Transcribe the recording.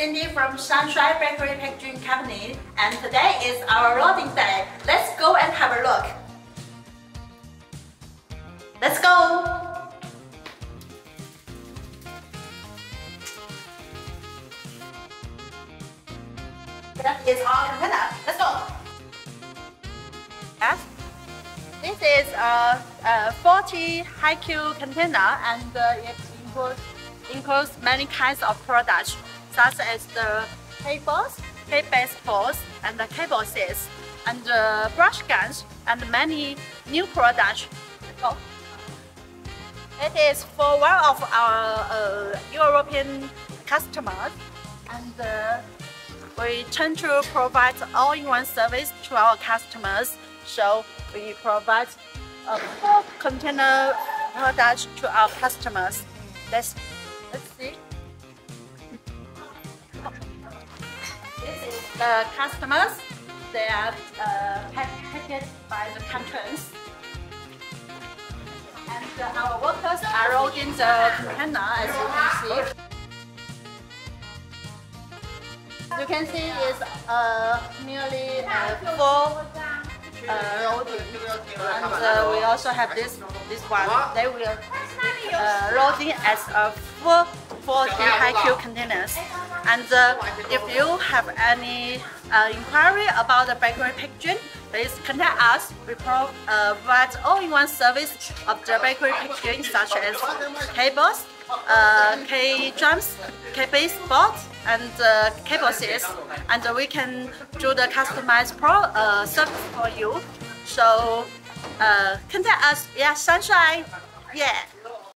Cindy from Sunshine Bakery Packaging Company, and today is our loading day. Let's go and have a look. Let's go! That is our container. Let's go! Yes. This is a 40 high-Q container, and it includes many kinds of products, such as the cables, cake-based balls, and the cable sets, and brush guns, and many new products. Oh. It is for one of our European customers, and we tend to provide all-in-one service to our customers. So we provide a full container product to our customers. Let's see. This is the customers. They are packaged by the contents. And our workers are loading the container, as you can see. As you can see, it's nearly full loading. And we also have this one. They will loading as a full 40 high-Q containers. And if you have any inquiry about the bakery packaging, please contact us. We provide all-in-one service of the bakery packaging, such as cables, K-drums, K-base boards, and cable sets. And we can do the customized service for you. So contact us. Yeah, Sunshine. Yeah.